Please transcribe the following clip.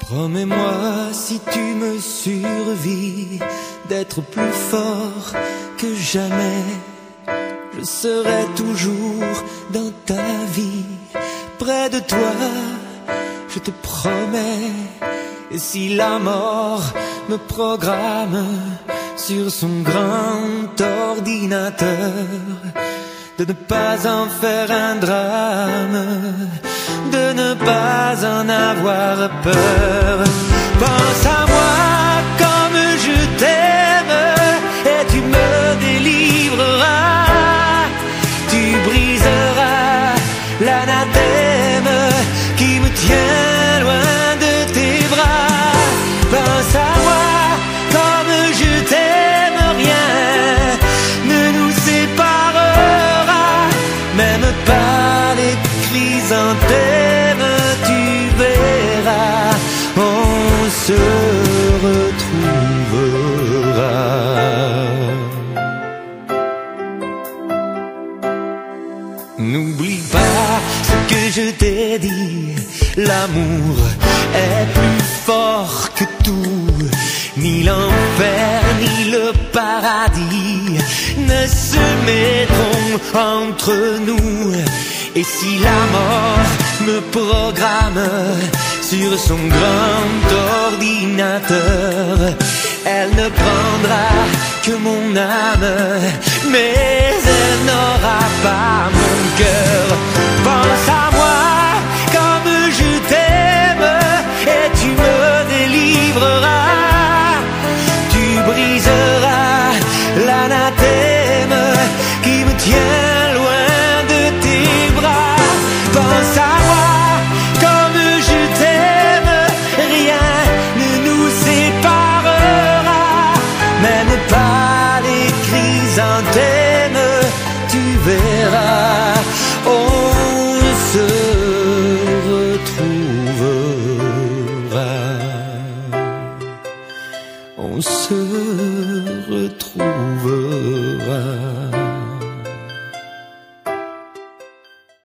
Promets-moi, si tu me survis, d'être plus fort que jamais. Je serai toujours dans ta vie, près de toi, je te promets. Et si la mort me programme sur son grand ordinateur, de ne pas en faire un drame, de ne pas en avoir peur. Pense à moi comme je t'aime et tu me délivreras. Tu briseras l'anathème qui me tient loin de tes bras. Pense à moi comme je t'aime, rien ne nous séparera, même pas les chrysanthèmes, tu verras, on se retrouvera. N'oublie pas ce que je t'ai dit, l'amour est plus fort que tout. Ni l'enfer ni le paradis ne se mettront entre nous. Et si la mort me programme sur son grand ordinateur, elle ne prendra que mon âme, mais elle n'aura pas mon cœur. Pense à moi comme je t'aime et tu me délivreras. Tu briseras l'anathème qui me tient loin de tes bras. Pense à moi comme je t'aime, rien ne nous séparera, même pas les chrysanthèmes, tu verras, on se retrouvera. On se retrouvera.